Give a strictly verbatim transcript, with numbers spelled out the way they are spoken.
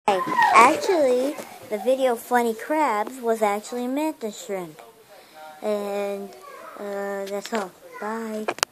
Actually, the video Funny Crabs was actually mantis shrimp. And uh, that's all. Bye.